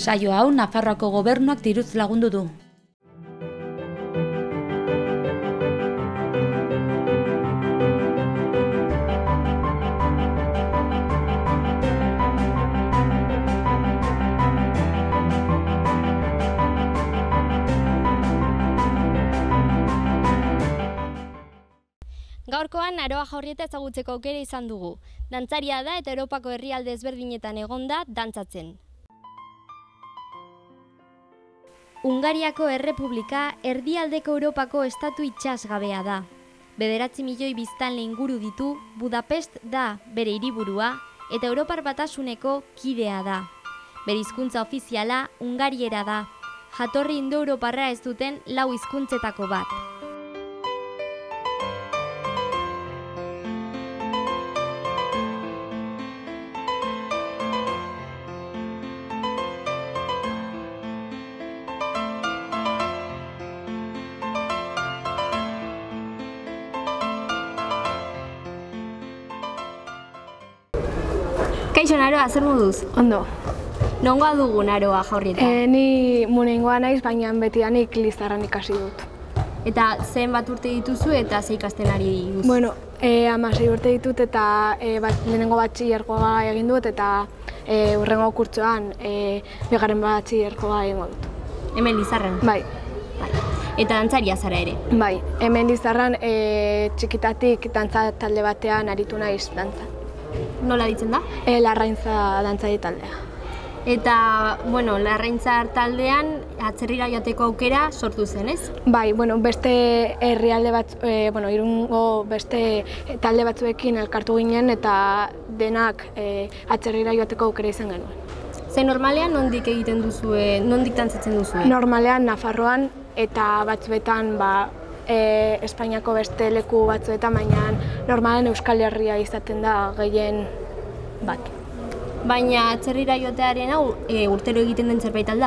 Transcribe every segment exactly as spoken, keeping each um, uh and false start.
Saio hau Nafarroako gobernuak diruz lagundu du. Gaurkoan Aroa Jaurrieta ezagutzeko aukera izan dugu. Dantzaria da eta Europako herrialde ezberdinetan egonda dantzatzen. Hungariako Errepublika erdialdeko Europako estatu itsasgabea da. Bederatzi milioi biztanle inguru ditu, Budapest da bere hiriburua eta Europar Batasuneko kidea da. Bere hizkuntza ofiziala hungariera da. Jatorri indo-europarra ez duten lau hizkuntzetako bat. Kaixo Aroa, zer moduz? Ondo. Nongoa dugun Aroa Jaurrieta? E, ni munengoa naiz, baina betidanik Lizarran ikasi dut. Eta zen bat urte dituzu eta ze ikasten ari duzu? Bueno, e, hamasei urte ditut eta e, bat, lehenengo batxilergoa egin dut eta e, hurrengo kurtsoan e, bigarren batxilergoa egingo dut. Hemen Lizarran? Bai. Bai. Eta dantzaria zara ere? Bai, hemen Lizarran e, txikitatik dantza talde batean aritu naiz dantza. Nola ditzen da? E, Larraintza dantzari taldea. Eta, bueno, Larraintza taldean atzerrira joateko aukera sortu zen, ez? Bai, bueno, beste herrialde bat, e, bueno, Irungo beste talde batzuekin elkartu ginen eta denak e, atzerrira joateko aukera izan genuen. Ze normalean nondik egiten duzue, nondik dantzatzen duzue? Normalean Nafarroan eta batzuetan, ba, E, Espainiako beste leku batzuetan, baina normalen Euskal Herria izaten da gehien bat. Baina atzerrira joatearen hau e, urtero egiten den zerbait alda?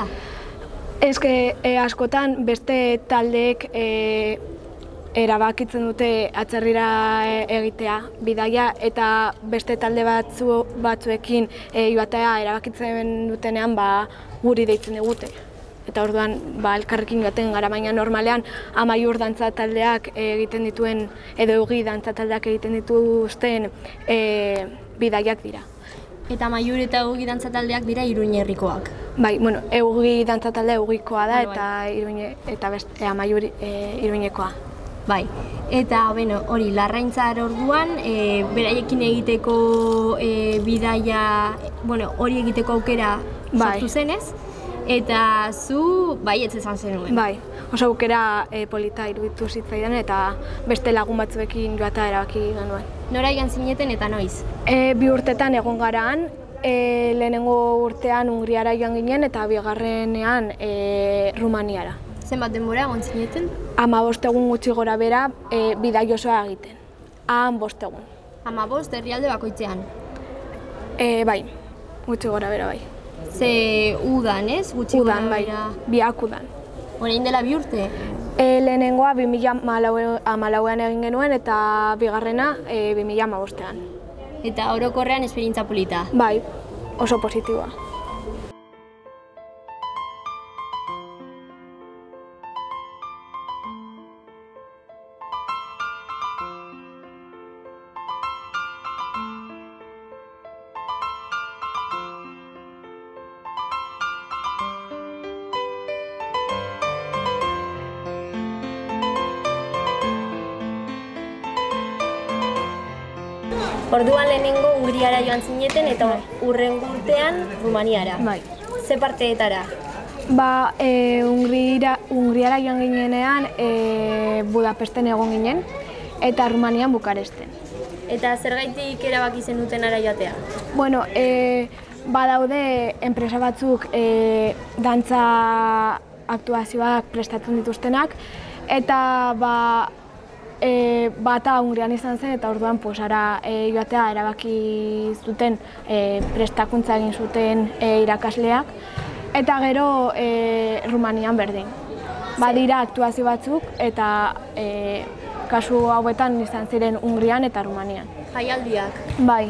Ez que e, askotan beste taldeek e, erabakitzen dute atzerrira egitea bidaia eta beste talde batzu, batzuekin e, joatea erabakitzen dutenean ba, guri deitzen digute. Eta orduan ba, elkarrekin joaten gara, baina normalean amaiur dantza taldeak egiten dituen, edo eugi dantza taldeak egiten dituzten e, bidaiak dira. Eta amaiur eta eugi dantza taldeak dira Iruñerrikoak? Bai, bueno, eugi dantza talde eugikoa da eta, iruñe, eta beste, e, amaiur e, Iruñekoa. Bai, eta bueno, hori, Larraintzar orduan, e, beraiekin egiteko e, bidaia, bueno, hori egiteko aukera bai. Sortu zenez? Eta zu baietz esan zenuen. Bai, oso aukera e, polita iruditu zitzaidan eta beste lagun batzuekin joatea erabaki genuen. Nora joan zineten eta noiz? E, bi urtetan egon garaan, e, lehenengo urtean Hungriara joan ginen eta bigarrenean e, Rumaniara. Zenbat denbora egon zineten? Hamabost egun gutxi gora bera e, bidai osoa egiten. Han bost egun. Hamabost herrialde bakoitzean? E, bai, gutxi gora bera bai. Ze udan, ez? Gutxi udan, gora bai, bera. biak udan. Orain dela bi urte? E, lehenengoa bi mila hamalauean egin genuen eta bigarrena e, bi mila hamabostean. Eta orokorrean esperientza polita? Bai, oso positiboa. Orduan lehenengo Hungriara joan zineten eta hurrengo urtean Rumaniara. Bai. Ze parteetara? Ba, e, Hungriara, Hungriara joan ginenean e, Budapesten egon ginen eta Rumanian Bukaresten. Eta zergaitik erabaki zenuten ara joatea? Bueno, e, badaude enpresa batzuk e, dantza aktuazioak prestatzen dituztenak eta ba, E, bata Hungrian izan zen eta orduan posara e, joatea erabaki zuten e, prestakuntza egin zuten e, irakasleak eta gero e, Rumanian berdin. Badira aktuazio batzuk eta e, kasu hauetan izan ziren Hungrian eta Rumanian. Jaialdiak? Bai,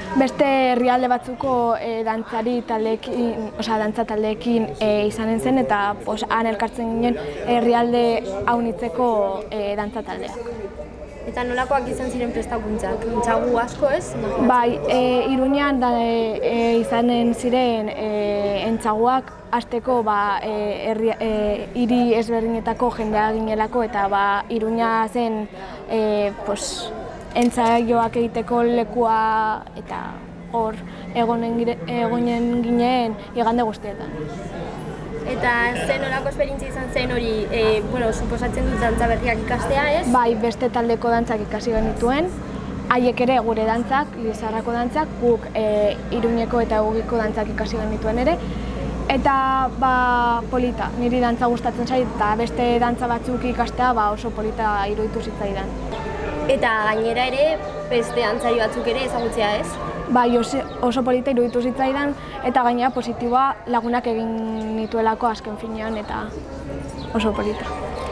beste herrialde batzuko e, dantzari taldeekin, osea, dantza taldeekin e, izanen zen, eta pos, han elkartzen ginen herrialde haunitzeko e, dantza taldeak. Eta nolakoak izan ziren prestakuntzak? Entzagu asko ez? Bai, e, Iruñean da, e, e, izanen ziren e, entzaguak, hasteko ba, e, herri, e, hiri ezberdinetako jendea ginelako, eta ba, Iruña zen e, pos, entzaioak egiteko lekua, eta hor egonen, egonen ginen igande guztietan. Eta zen olako esperientzia izan zen hori, e, bueno, suposatzen dut dantza berriak ikastea, ez? Bai, beste taldeko dantzak ikasi genituen, haiek ere gure dantzak, Lizarrako dantzak, guk e, Iruñeko eta Ugiko dantzak ikasi genituen ere, eta ba, polita, niri dantza gustatzen zait, eta beste dantza batzuk ikastea ba, oso polita iruditu zitzaidan. Eta gainera ere, beste dantzari batzuk ere ezagutzea, ez? Bai, oso, oso polita iruditu zitzaidan, eta gainera positiboa lagunak egin nituelako azken finean, eta oso polita.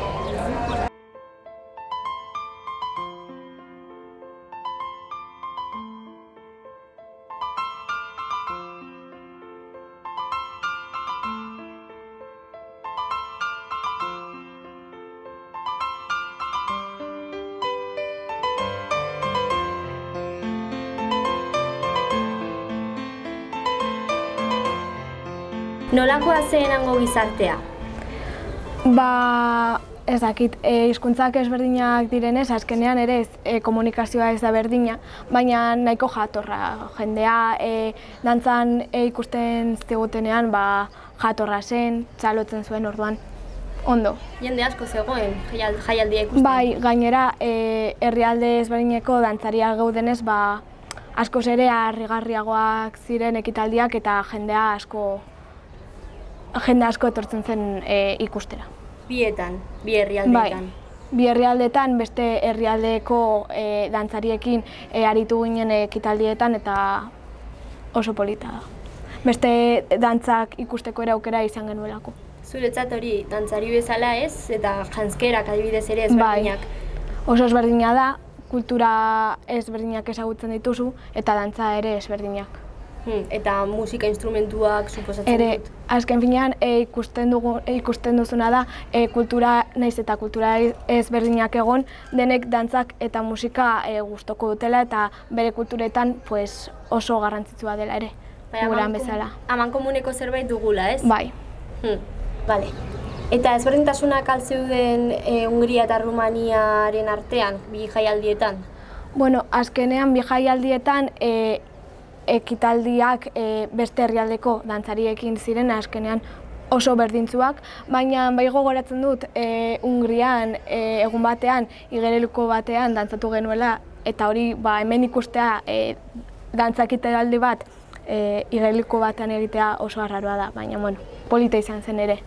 Nolakoa zen hango gizartea? Ba, ez dakit, e, hizkuntzak ezberdinak direnez, azkenean ere ez, e, komunikazioa ez da berdina, baina nahiko jatorra. Jendea e, dantzan e, ikusten zigutenean ba, jatorra zen, txalotzen zuen orduan. Ondo. Jende asko zegoen jaialdia ikusten. Bai, gainera e, herrialde ezberdineko dantzaria gaudenez, ba, askoz ere harrigarriagoak ziren ekitaldiak eta jendea asko jende asko etortzen zen e, ikustera. Bietan, bi herrialdeetan. Bai, bi herrialdeetan, beste herrialdeko e, dantzariekin e, aritu ginen ekitaldietan eta oso polita da. Beste dantzak ikusteko ere aukera izan genuelako. Zuretzat hori, dantzari bezala ez, eta janzkerak adibidez ere ezberdinak. Bai, oso ezberdina da, kultura ezberdinak ezagutzen dituzu eta dantza ere ezberdinak. Hmm, eta musika instrumentuak suposatzen ere, dut. Azken finean e, ikusten, dugu, e, ikusten duzuna da e, kultura naiz eta kultura ezberdinak egon, denek dantzak eta musika e, gustoko dutela eta bere kulturetan pues, oso garrantzitsua dela ere, bai, guran bezala. Aman komuneko zerbait dugula, ez? Bai. Hmm, vale. Eta ezberdintasunak altzeuden e, Hungria eta Rumaniaren artean, bi jaialdietan? Bueno, azkenean bi jaialdietan e, ekitaldiak e, beste herrialdeko dantzariekin ziren azkenean oso berdintzuak, baina bai gogoratzen dut e, Hungrian e, egun batean, igereluko batean dantzatu genuela, eta hori ba, hemen ikustea e, dantzakitaldi bat e, igereluko batean egitea oso arraroa da, baina bueno, polita izan zen ere.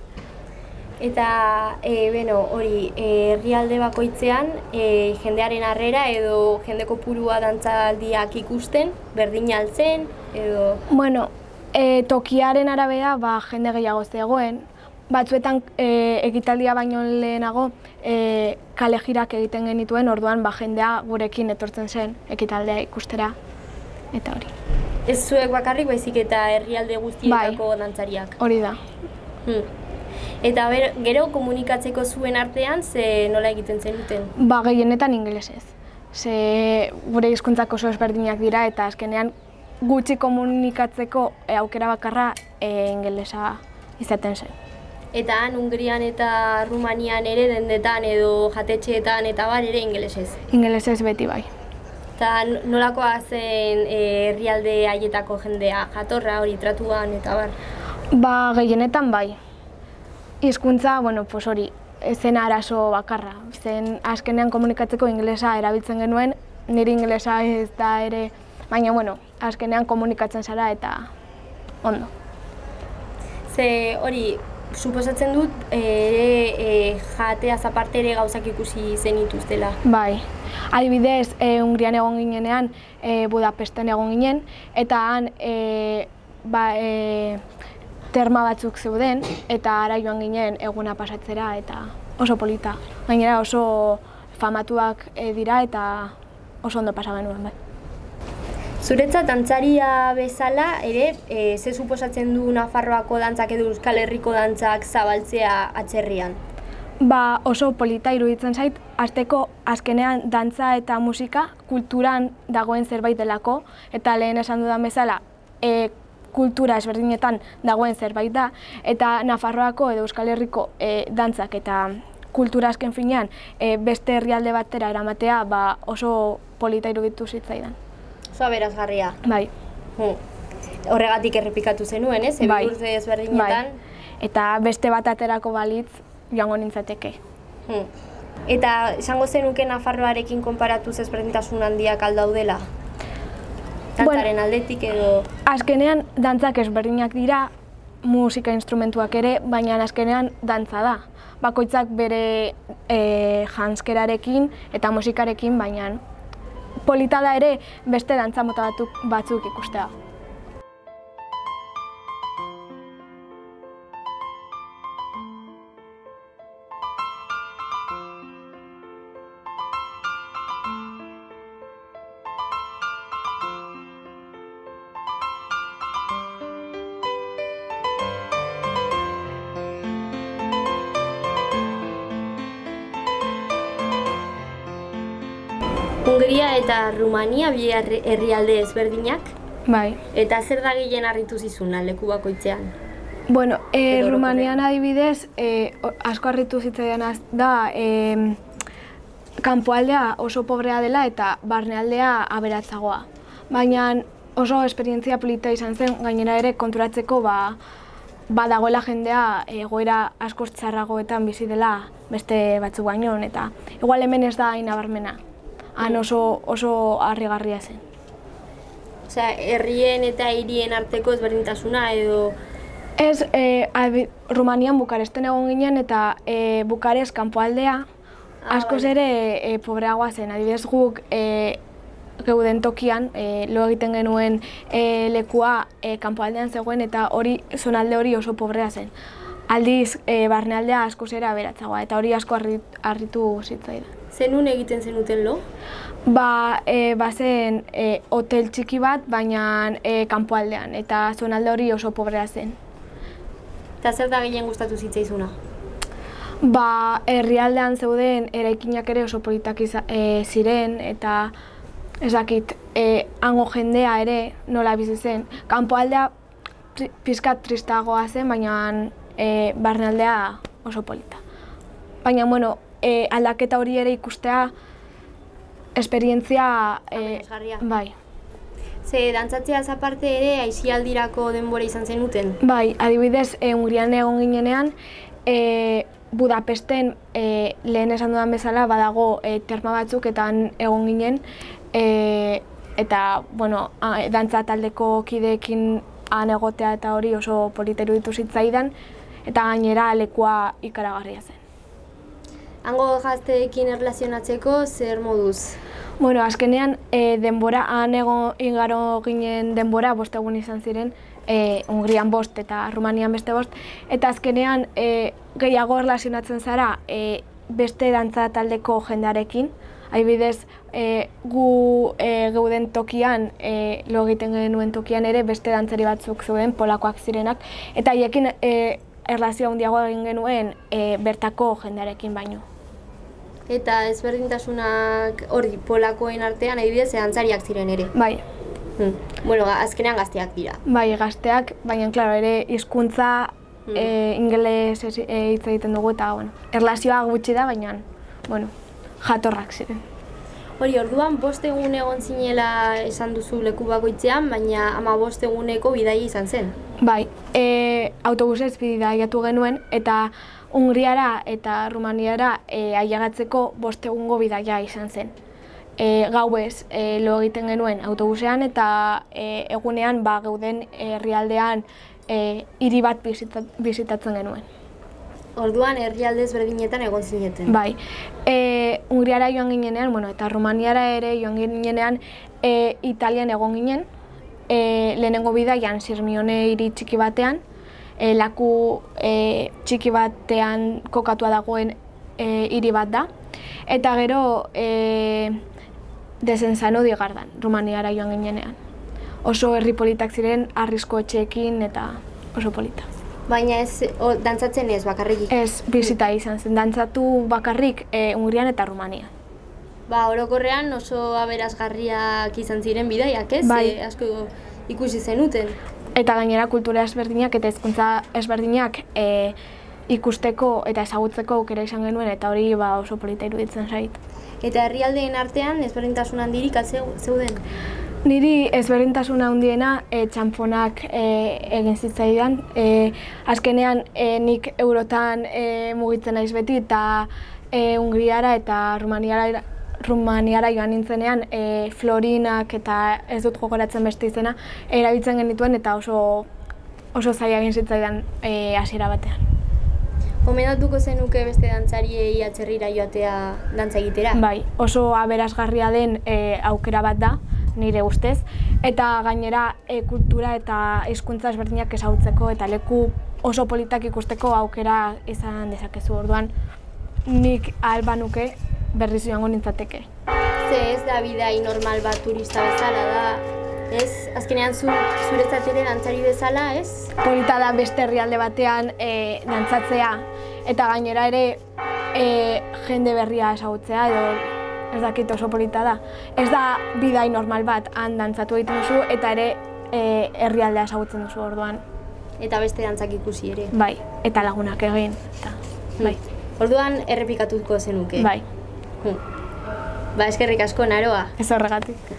Eta e, beno, hori, herrialde e, bakoitzean e, jendearen harrera edo jende kopurua dantzaldiak ikusten, berdin altzen edo... Bueno, e, tokiaren arabera ba, jende gehiago zegoen. Batzuetan e, ekitaldia baino lehenago e, kale jirak egiten genituen, orduan ba, jendea gurekin etortzen zen ekitaldea ikustera eta hori. Ez zuek bakarrik baizik eta herrialde guztietako bai, dantzariak? Hori da. Hmm. Eta ber, gero komunikatzeko zuen artean, ze nola egiten zenuten? Ba, gehienetan ingelesez. Ze gure hizkuntzak oso ezberdinak dira eta azkenean gutxi komunikatzeko e, aukera bakarra e, ingelesa izaten zen. Eta han Hungrian eta Rumanian ere dendetan edo jatetxeetan eta bar ere ingelesez? Ingelesez beti bai. Eta nolakoa zen e, herrialde haietako jendea, jatorra hori tratuan eta bar? Ba, gehienetan bai. Hizkuntza, bueno, pues hori, zen arazo bakarra. Zen azkenean komunikatzeko ingelesa erabiltzen genuen, niri ingelesa ez da ere, baina, bueno, azkenean komunikatzen zara eta ondo. Ze hori, suposatzen dut ere e, jateaz aparte ere gauzak ikusi zenituztela. Bai, adibidez, e, Hungrian egon ginenean, e, Budapesten egon ginen, eta han e, ba, e, terma batzuk zeuden, eta ara joan ginen eguna pasatzera, eta oso polita. Gainera oso famatuak e, dira, eta oso ondo pasa genuen bai. Zuretzat dantzaria bezala ere, e, ze suposatzen du Nafarroako dantzak edo Euskal Herriko dantzak zabaltzea atzerrian? Ba, oso polita iruditzen zait, hasteko azkenean dantza eta musika kulturan dagoen zerbait delako, eta lehen esan dudan bezala, e, kultura ezberdinetan dagoen zerbait da, eta Nafarroako edo Euskal Herriko e, dantzak eta kultura azken finean e, beste herrialde batera eramatea ba, oso polita iruditu zitzaidan. Oso aberasgarria. Bai. Hmm. Horregatik errepikatu zenuen, ez? Bai. Ebi urte ezberdinetan. Bai. Eta beste bat aterako balitz joango nintzateke. Hmm. Eta esango zenuke Nafarroarekin konparatuz ezberdintasun handiak aldaudela? Dantzaren bueno, aldetik edo... Azkenean dantzak ezberdinak dira, musika instrumentuak ere, baina azkenean dantza da. Bakoitzak bere e, janskerarekin eta musikarekin, baina polita da ere beste dantza mota batzuk ikustea. Hungaria eta Rumania bi herrialde ezberdinak. Bai. Eta zer da gehien harritu zizuna leku bakoitzean? Bueno, e, Rumanian adibidez, e, asko harritu zitzaidan da e, kanpoaldea oso pobrea dela eta barnealdea aberatzagoa. Baina oso esperientzia polita izan zen, gainera ere konturatzeko ba, badagoela jendea egoera askoz txarragoetan bizi dela beste batzuk baino, eta igual hemen ez da hain nabarmena. Han oso, oso harrigarria zen. Osea, herrien eta hirien arteko ezberdintasuna edo... Ez, e, Rumanian Bukaresten egon ginen eta e, Bukarest kanpoaldea ah, askoz ere e, pobreagoa zen. Adibidez guk e, geuden tokian, e, lo egiten genuen e, lekua e, kanpoaldean zegoen eta hori zonalde hori oso pobrea zen. Aldiz, e, barnealdea askoz ere aberatzagoa eta hori asko harritu zitzaidan. Zenun egiten zenuten lo? Ba, e, bazen e, hotel txiki bat, baina e, kanpoaldean, eta zonalde hori oso pobrea zen. Eta zer da gehien gustatu zitzaizuna? Ba, herrialdean zeuden eraikinak ere oso politak e, ziren, eta ez dakit, e, hango jendea ere nola bizi zen. Kanpoaldea pizkat tristagoa zen, baina e, barnealdea oso polita. Baina, bueno, E, aldaketa hori ere ikustea esperientzia e, bai. Ze dantzatzeaz aparte ere aisialdirako denbora izan zenuten? Bai, adibidez, e, Hungrian egon ginenean, e, Budapesten e, lehen esan dudan bezala badago e, terma batzuk eta han egon ginen, e, eta bueno, a, dantza taldeko kideekin han egotea eta hori oso polita iruditu zitzaidan, eta gainera lekua ikaragarria zen. Hango gazteekin erlazionatzeko zer moduz? Bueno, azkenean e, denbora, han ego igaro ginen denbora bost egun izan ziren, e, Hungrian bost eta Rumanian beste bost, eta azkenean e, gehiago erlazionatzen zara e, beste dantza taldeko jendarekin. Adibidez, e, gu e, geuden tokian, e, lo egiten genuen tokian ere beste dantzari batzuk zeuden, polakoak zirenak, eta haiekin e, erlazio handiagoa egin genuen e, bertako jendarekin baino. Eta ezberdintasunak hori polakoen artean adibidez dantzariak ziren ere? Bai. Hmm. Bueno, azkenean gazteak dira. Bai, gazteak, baina claro, ere hizkuntza hmm. e, ingeles hitz e, egiten dugu eta bueno, erlazioa gutxi da, baina bueno, jatorrak ziren. Hori, orduan bost egun egon zinela esan duzu leku bakoitzean, baina ama bost eguneko bidaia izan zen. Bai, e, autobusez bidaiatu genuen eta Hungriara eta Rumaniara e, ailegatzeko bost egungo bidaia izan zen. E, gauez e, lo egiten genuen autobusean eta e, egunean ba, geuden herrialdean e, hiri bat bizitatzen genuen. Orduan herrialde ezberdinetan egon zineten. Bai. E, Hungriara joan ginenean, bueno, eta Rumaniara ere joan ginenean e, Italian egon ginen. E, lehenengo bidaian Sirmione hiri txiki batean, e, laku e, txiki batean kokatua dagoen e, hiri bat da. Eta gero e, Desenzano Digardan, Rumaniara joan ginenean. oso herri politak ziren, arrisko etxeekin eta oso polita. Baina ez, o, dantzatzen ez bakarrik? Ez, bizita izan zen, dantzatu bakarrik e, Hungrian eta Rumania. Ba, orokorrean oso aberasgarriak izan ziren bidaiak, ez? Bai. E, asko ikusi zenuten. Eta gainera kultura ezberdinak eta hizkuntza ezberdinak e, ikusteko eta ezagutzeko aukera izan genuen, eta hori ba, oso polita iruditzen zait. Eta herrialdeen artean ezberdintasun handirik zeuden? Niri ezberdintasun handiena e, txanponak e, egin zitzaidan. E, azkenean e, nik eurotan e, mugitzen naiz beti, eta e, Hungriara eta Rumaniara Rumaniara joan nintzenean e, florinak eta ez dut gogoratzen beste izena erabiltzen genituen, eta oso oso zaila egin zitzaidan e, hasiera batean. Gomendatuko zenuke beste dantzariei atzerrira joatea dantza egitera? Bai, oso aberasgarria den e, aukera bat da, nire ustez, eta gainera e, kultura eta hizkuntza ezberdinak ezagutzeko eta leku oso politak ikusteko aukera izan dezakezu. Orduan nik alba nuke berriz joango nintzateke. Ze ez da bidai normal bat turista bezala da, ez? Azkenean zu, zuretzat ere dantzari bezala, ez? Polita da beste herrialde batean e, dantzatzea, eta gainera ere e, jende berria ezagutzea, edo ez dakit, oso polita da. Ez da bidai normal bat, han dantzatu egiten duzu, eta ere e, herrialdea ezagutzen duzu orduan. Eta beste dantzak ikusi ere? Bai, eta lagunak egin, eta bai. Orduan errepikatuko zenuke? Bai. Hmm. Ba, eskerrik asko, Naroa. Ez horregatik.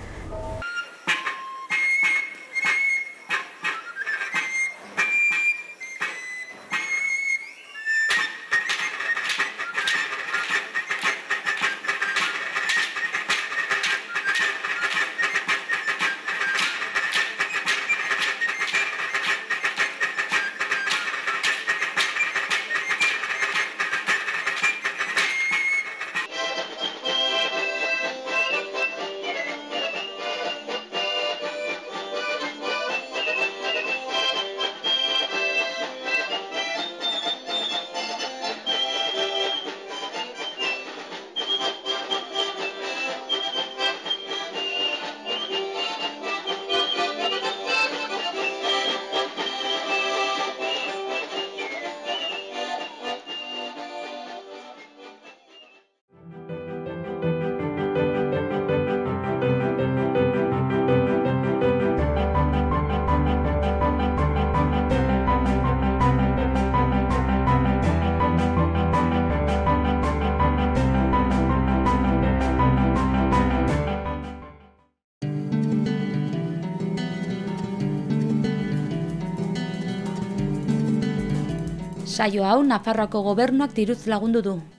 Saio hau Nafarroako Gobernuak diruz lagundu du.